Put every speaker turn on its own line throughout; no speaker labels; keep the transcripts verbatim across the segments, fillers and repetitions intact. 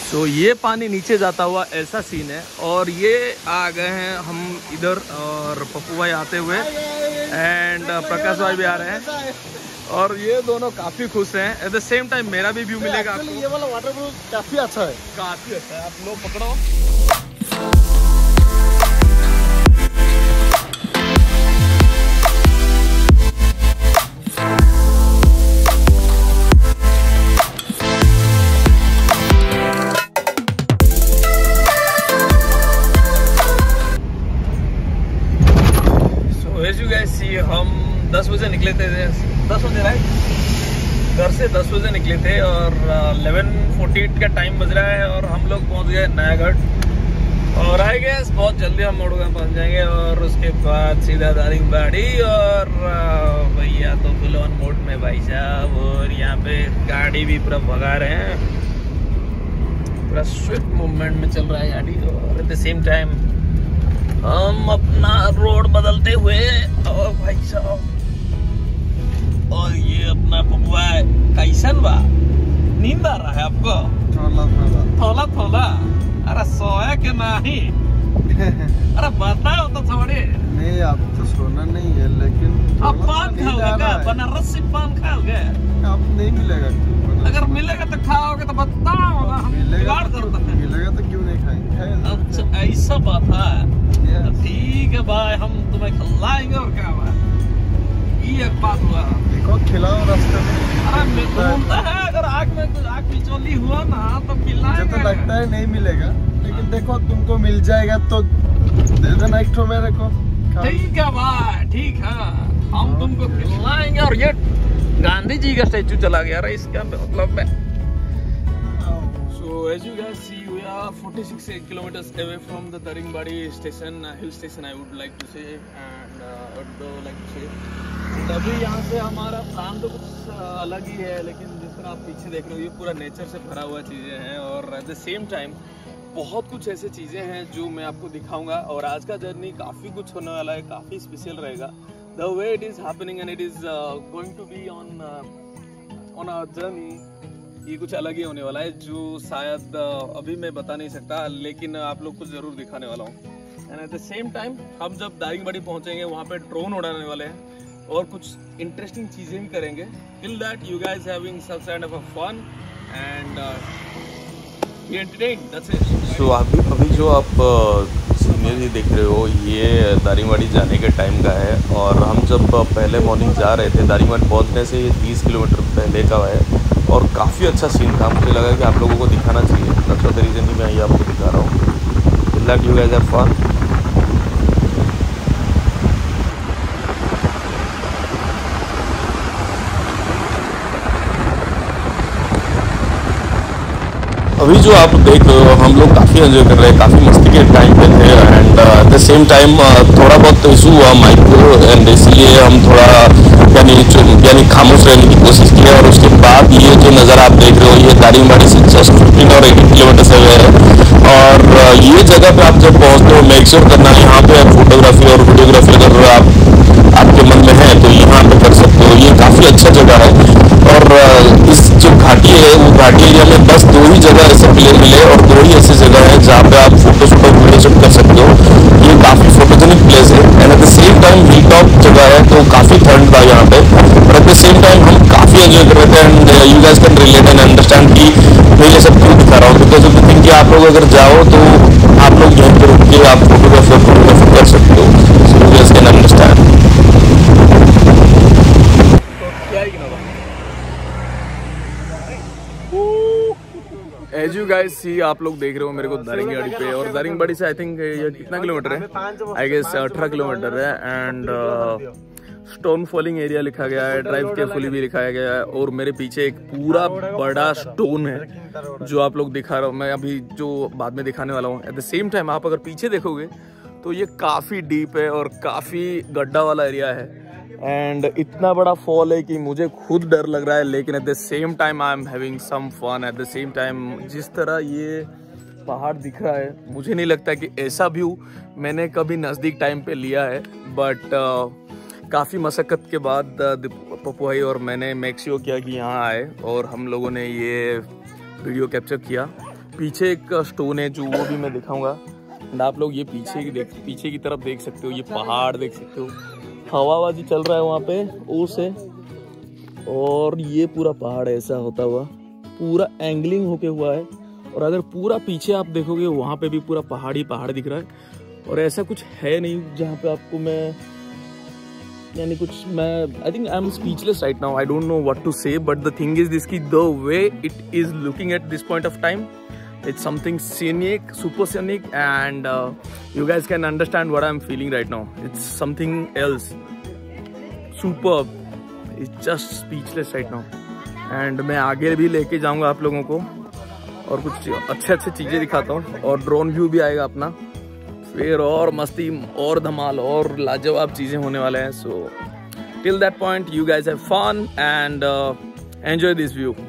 तो ये पानी नीचे जाता हुआ ऐसा सीन है। और ये आ गए हैं हम इधर, और पप्पू भाई आते हुए एंड प्रकाश भाई भी आ रहे हैं, और ये दोनों काफ़ी खुश हैं। एट द सेम टाइम मेरा भी व्यू मिलेगा आपको।
ये वाला वाटर प्रूफ काफ़ी अच्छा है,
काफ़ी अच्छा है। आप लोग पकड़ो। हम दस बजे निकले थे, दस बजे राइट घर से दस बजे निकले थे, और इलेवन फोर्टी एट का टाइम बज रहा है, और हम लोग पहुंच गए नयागढ़। और आई गेस बहुत जल्दी हम मोड़गांव पहुंच जाएंगे, और उसके बाद सीधा दारिंगबाड़ी। और भैया तो फुल ऑन मोड में भाई साहब, और यहाँ पे गाड़ी भी पूरा भगा रहे हैं, पूरा स्विफ्ट मूवमेंट में चल रहा है गाड़ी। और एट द सेम टाइम हम अपना रोड बदलते हुए, और भाई साहब, और ये अपना पपुआ कैसन बा? नींद आ रहा है आपको?
थोड़ा थोड़ा
थोड़ा थोड़ा। अरे सोया के नहीं? अरे बताओ तो थोड़े।
नहीं, आप तो सोना नहीं है, लेकिन
आप पान खाओगे क्या? बनारसी पान खाओगे?
आप नहीं मिलेगा।
अगर मिलेगा तो खाओगे तो बताओ ना, हम जुगाड़ करते हैं।
मिलेगा तो क्यों नहीं खाएंगे?
अच्छा ऐसा बात है। ठीक है भाई, हम तुम्हें खिलाएंगे। और क्या हुआ? ये एक बात हुआ।
देखो खिलाओ रास्ते में।
अरे बोलता है अगर आग में कुछ आग पिछोली हुआ ना तो खिलाएंगे।
मुझे तो लगता है नहीं मिलेगा, लेकिन देखो तुमको मिल जाएगा तो दे देना एक ठो मेरे को।
ठीक है भाई, ठीक है, हम तुमको खिलाएंगे। और ये गांधी जी का स्टैचू चला गया रहा, इसका मतलब है। So as you guys see, we are forty-six kilometers away from the Daringbadi station, uh, hill station I would like to say, and uh, would uh, like to say. अभी यहाँ से हमारा प्लान तो कुछ uh, अलग ही है, लेकिन जिस तरह आप पीछे देख रहे हो ये पूरा नेचर से भरा हुआ चीज़ें हैं, और एट द सेम टाइम बहुत कुछ ऐसे चीज़ें हैं जो मैं आपको दिखाऊंगा। और आज का जर्नी काफ़ी कुछ होने वाला है, काफ़ी स्पेशल रहेगा। The way it is happening and it is going to be on on our journey, ये कुछ अलग ही होने वाला है, जो शायद अभी मैं बता नहीं सकता, लेकिन आप लोग को जरूर दिखाने वाला हूँ। And at the same time हम जब दारिंगबाड़ी पहुँचेंगे वहाँ पे ड्रोन उड़ाने वाले हैं, और कुछ इंटरेस्टिंग चीज़ें भी करेंगे। Till that you guys having some kind of a fun and be entertained, that's it.
So अभी अभी जो आप सीनियर ये देख रहे हो, ये दारिंगबाड़ी जाने के टाइम का है। और हम जब पहले मॉर्निंग जा रहे थे, दारिंगबाड़ी पहुँचने से ये तीस किलोमीटर पहले का है, और काफ़ी अच्छा सीन था। मुझे लगा कि आप लोगों को दिखाना चाहिए, दैट्स द रीज़न ही मैं ये आपको दिखा रहा हूँ। That you guys have fun. अभी जो आप देख रहे हो, हम लोग काफ़ी एंजॉय कर रहे हैं, काफ़ी मस्ती के टाइम पे थे। And at the same time थोड़ा बहुत इशू हुआ माइक को, एंड इसलिए हम थोड़ा यानी यानी खामोश रहने की कोशिश की। और उसके बाद ये जो नज़र आप देख रहे हो, ये दारिंगबाड़ी से जस्ट फिफ्टीन और एटीन किलोमीटर से है। और uh, ये जगह पे आप जब पहुँचते हो, मेक श्योर करना यहाँ पे फोटोग्राफी और वीडियोग्राफी अगर आप आपके मन में है तो यहाँ पे कर सकते हो। ये काफ़ी अच्छा जगह है। और uh, इस जो घाटी है, वो घाटी एरिया में बस दो ही जगह ऐसे प्लेन मिले, और दो ही ऐसी जगह है जहाँ पे आप फोटो शूट और वीडियो शूट कर सकते हो। ये काफ़ी फोटोजेनिक प्लेस है, and at the same time hill top जगह है, तो काफ़ी ठंड था यहाँ पे, पर एट द सेम टाइम हम काफ़ी एंजॉय कर रहे थे। And you guys can relate and understand कि मैं ये सब क्यों दिखा रहा हूँ, बिकॉज ऑफ द थिंग कि आप लोग अगर जाओ तो आप लोग यहीं पर रुक के आप फोटोग्राफी और फोटोग्राफी कर सकते हो। So you guys can understand.
As you guys see, आप लोग देख रहे हो मेरे को दारिंगबाड़ी पे, और दारिंगबाड़ी से आई थिंक ये कितना किलोमीटर है? आई गेस अठारह किलोमीटर है। एंड स्टोन फॉलिंग एरिया लिखा गया है, ड्राइव केयरफुली भी लिखाया गया है। और मेरे पीछे एक पूरा बड़ा स्टोन है जो आप लोग दिखा रहा हूँ मैं अभी, जो बाद में दिखाने वाला हूँ। एट द सेम टाइम आप अगर पीछे देखोगे तो ये काफ़ी डीप है और काफ़ी गड्ढा वाला एरिया है, एंड इतना बड़ा फॉल है कि मुझे खुद डर लग रहा है, लेकिन at the same time I am having some fun. At the same time जिस तरह ये पहाड़ दिख रहा है, मुझे नहीं लगता कि ऐसा व्यू मैंने कभी नज़दीक टाइम पे लिया है। बट uh, काफ़ी मशक्क़त के बाद uh, पप्पू भाई और मैंने मेक श्योर किया कि यहाँ आए, और हम लोगों ने ये वीडियो कैप्चर किया। पीछे एक स्टोन है जो वो भी मैं दिखाऊंगा। एंड आप लोग ये पीछे की देख पीछे की तरफ देख सकते हो, ये पहाड़ देख सकते हो, हवाबाजी चल रहा है वहाँ पे ओस है, और ये पूरा पहाड़ ऐसा होता हुआ पूरा एंगलिंग होके हुआ है। और अगर पूरा पीछे आप देखोगे वहाँ पे भी पूरा पहाड़ी पहाड़ दिख रहा है। और ऐसा कुछ है नहीं जहाँ पे आपको मैं यानी कुछ मैं I think I am speechless right now, I don't know what to say, but the thing is this की the way it is looking at this point of time, it's something scenic, super scenic, and uh, you guys can understand what I'm feeling right now. It's something else, superb. It's just speechless right now. And मैं आगे भी लेके जाऊंगा आप लोगों को और कुछ अच्छे अच्छे चीजें दिखाता हूँ, और ड्रोन व्यू भी आएगा अपना, फिर और मस्ती और धमाल और लाजवाब चीजें होने वाले हैं। So till that point you guys have fun and uh, enjoy this view.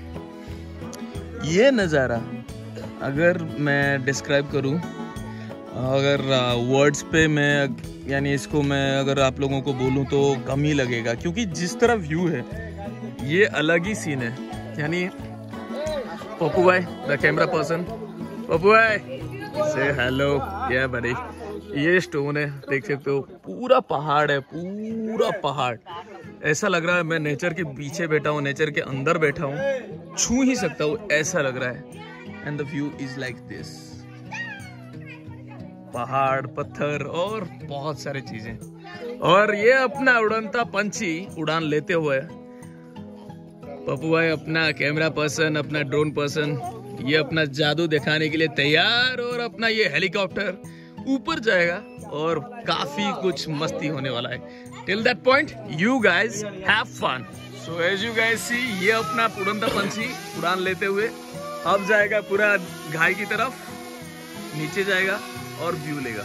ये नज़ारा अगर मैं डिस्क्राइब करूं, अगर वर्ड्स पे मैं यानी इसको मैं अगर आप लोगों को बोलूं तो कम ही लगेगा, क्योंकि जिस तरह व्यू है ये अलग ही सीन है। यानी पप्पू भाई द कैमरा पर्सन, पप्पू भाई से हेलो, ये बड़ी ये स्टोन है देख सकते हो, पूरा पहाड़ है, पूरा पहाड़ ऐसा लग रहा है मैं नेचर के पीछे बैठा हूँ, नेचर के अंदर बैठा हूँ, छू ही सकता हूँ ऐसा लग रहा है। And the view is like this, पहाड़ पत्थर और बहुत सारी चीजें, और ये अपना उड़नता पंछी उड़ान लेते हुए पप्पू भाई अपना कैमरा पर्सन, अपना ड्रोन पर्सन, ये अपना जादू दिखाने के लिए तैयार, और अपना ये हेलीकॉप्टर ऊपर जाएगा और काफी कुछ मस्ती होने वाला है। Till that point you guys have fun. So as you guys see, ये अपना उड़नता पंछी उड़ान लेते हुए अब जाएगा पूरा घाई की तरफ, नीचे जाएगा और व्यू लेगा।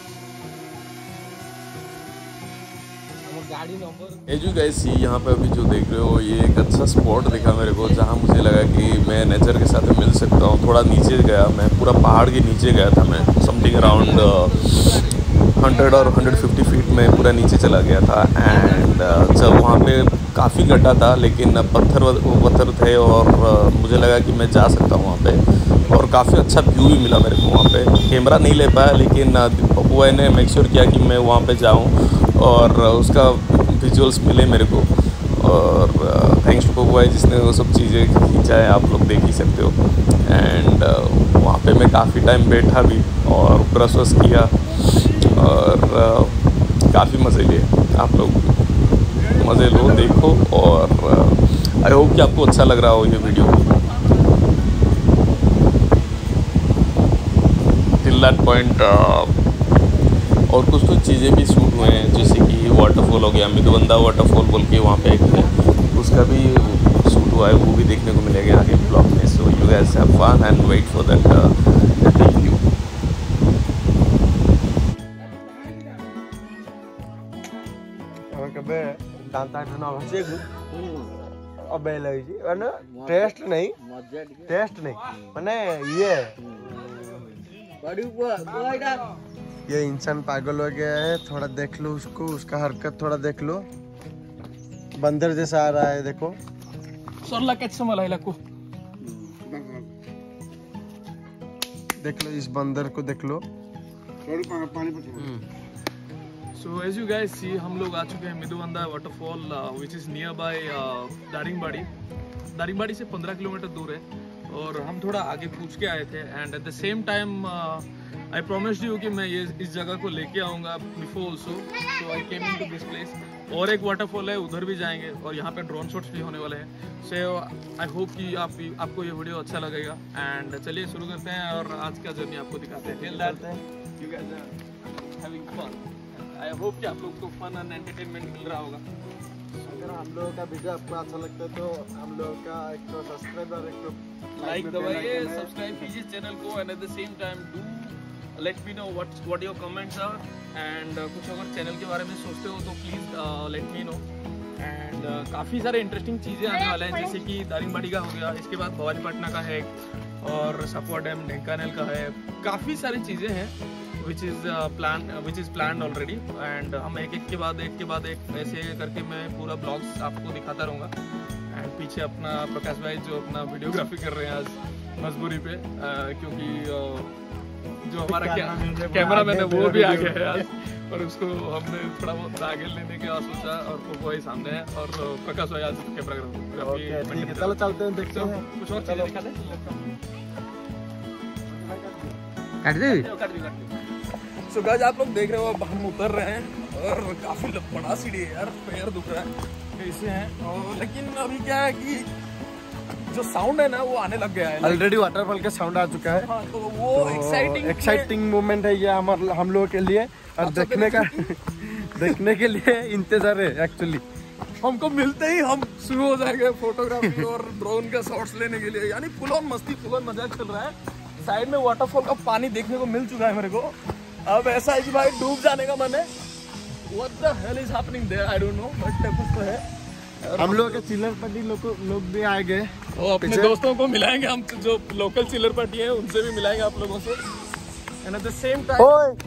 एज यू गाइस सी, यहाँ पे अभी जो देख रहे हो ये एक अच्छा स्पॉट दिखा मेरे को, जहाँ मुझे लगा कि मैं नेचर के साथ मिल सकता हूँ। थोड़ा नीचे गया मैं, पूरा पहाड़ के नीचे गया था मैं, समथिंग अराउंड हंड्रेड और हंड्रेड फिफ्टी फीट में पूरा नीचे चला गया था। एंड uh, जब वहाँ पे काफ़ी गड्ढा था, लेकिन पत्थर पत्थर थे, और uh, मुझे लगा कि मैं जा सकता हूँ वहाँ पे, और काफ़ी अच्छा व्यू भी मिला मेरे को वहाँ पे। कैमरा नहीं ले पाया, लेकिन पप्पू भाई ने मेक श्योर किया कि मैं वहाँ पे जाऊँ और uh, उसका विजुअल्स मिले मेरे को। और थैंक्स टू पप्पू भाई जिसने वो सब चीज़ें खींचा है, आप लोग देख ही सकते हो। एंड uh, वहाँ पे मैं काफ़ी टाइम बैठा भी और ब्रश वश किया, और uh, काफ़ी मज़े लिए। आप लोग मज़े लो, देखो, और आई uh, होप कि आपको अच्छा लग रहा हो ये वीडियो। टिल दैट पॉइंट और कुछ कुछ चीज़ें भी शूट हुए हैं, जैसे कि वाटरफॉल हो गया, मिदुवंदा वाटरफॉल बोल के वहाँ पे एक है, उसका भी शूट हुआ है, वो भी देखने को मिलेगा आगे ब्लॉग में। So you guys have fun and wait for that view.
कबे दांता ना भसे गु अबे लगी अने टेस्ट नहीं टेस्ट नहीं माने ये बड़ी ऊपर ये इंसान पागल हो गया है। थोड़ा देख लो उसको, उसका हरकत थोड़ा देख लो, बंदर जैसा आ रहा है देखो।
सरला कैसे मलाइला को
देख लो, इस बंदर को देख लो।
So as you guys see, हम लोग आ चुके हैं Miduvanda waterfall, which is nearby Daringbadi. Daringbadi से पंद्रह किलोमीटर दूर है, और हम थोड़ा आगे पूछ के आए थे। And at the same time I promised you कि मैं ये इस जगह को लेके आऊँगा before also. So I came into this place. और एक वाटरफॉल है, उधर भी जाएंगे, और यहाँ पे ड्रोन शॉट्स भी होने वाले हैं। सो आई होप कि आप आपको ये वीडियो अच्छा लगेगा। एंड चलिए शुरू करते हैं और आज का जर्नी आपको दिखाते हैं। Till that you guys are having fun. I hope कि आप लोग को फन एंड एंटरटेनमेंट मिल रहा होगा।
अगर हम लोगों का वीडियो आपको अच्छा लगता है तो हम लोगों का एक तो सब्सक्राइब और एक तो
लाइक दबाइए, सब्सक्राइब कीजिए चैनल को, and at the same time do let me know what what your comments are. And कुछ अगर चैनल के बारे में सोचते हो तो please let me know. And काफ़ी सारे इंटरेस्टिंग चीज़ें आने वाले हैं, जैसे कि दारिंगबाड़ी का हो गया, इसके बाद भवानीपटना का है, और सपुआ डैम ढेंकानेल का है। काफ़ी सारी चीज़ें हैं which is plan which is plan already. And हम एक एक के बाद एक के बाद एक ऐसे करके मैं पूरा ब्लॉग्स आपको दिखाता रहूँगा। एंड पीछे अपना प्रकाश भाई जो अपना वीडियोग्राफी कर रहे हैं आज, मजबूरी पे, आ, क्योंकि आ, जो हमारा कैमरा मैन है वो भी आ गया है यार, और उसको हमने थोड़ा बहुत आगे लेने का सोचा, और वो ही सामने है, और प्रकाश भाई आज कैमरा
ठीक है, चलो चलते हैं, देखते हैं
कुछ और चीजें दिखा दे।
काट दे।
सो गाइस आप लोग देख रहे हो, अब हम उतर रहे हैं, और काफी बड़ा सीढ़ी है यार, पैर दुख रहा है कैसे हैं, और लेकिन अभी क्या है कि जो साउंड है ना वो आने लग गया है,
ऑलरेडी वाटरफॉल का साउंड आ चुका है।
हाँ, तो वो एक्साइटिंग
एक्साइटिंग मोमेंट है ये हम हम लोगों के लिए, और देखने का देखने के लिए इंतजार है एक्चुअली।
हमको मिलते ही हम शुरू हो जाएंगे फोटोग्राफी और ड्रोन का शॉट्स लेने के लिए, यानी फुल ऑन मस्ती, फुल ऑन मजाक चल रहा है। साइड में वाटरफॉल का पानी देखने को मिल चुका है मेरे को, अब ऐसा है कि भाई डूब जाने का मन है। What the hell is happening there? I don't know, but कुछ तो है।
हम लोग के चिल्लर पट्टी लोग लोग भी आए गए,
वो अपने दोस्तों को मिलाएंगे हम, जो लोकल चिल्लर पार्टी है उनसे भी मिलाएंगे आप लोगों से। And at the same time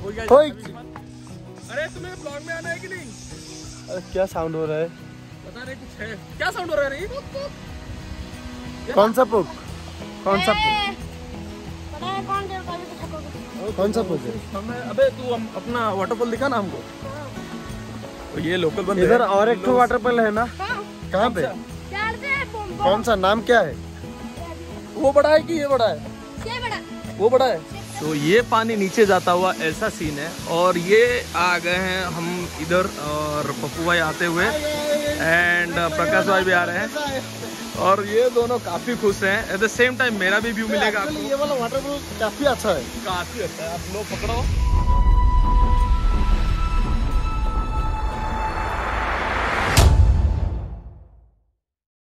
अरे तुम्हें ब्लॉग में आना है कि नहीं?
अरे क्या साउंड हो रहा है?
पता नहीं, कुछ है, क्या साउंड हो रहा है?
कौन सा पुक? कौन सा पुक? कौन सा पुक है?
हमें अबे तू हम अपना वाटरफॉल दिखा ना हमको। तो ये लोकल बंदे
इधर और एक तो वाटरफॉल है ना, कहाँ पे? कौन सा, नाम क्या है?
वो बड़ा है कि ये बड़ा है? ये बड़ा, वो बड़ा है। तो ये पानी नीचे जाता हुआ ऐसा सीन है, और ये आ गए हैं हम इधर, और पप्पू भाई आते हुए, एंड प्रकाश भाई भी आ रहे हैं, और ये दोनों काफी खुश हैं। एट द सेम टाइम मेरा भी व्यू मिलेगा आपको।
ये वाला वाटरफॉल काफी अच्छा है,
काफी अच्छा है। आप लोग पकड़ो।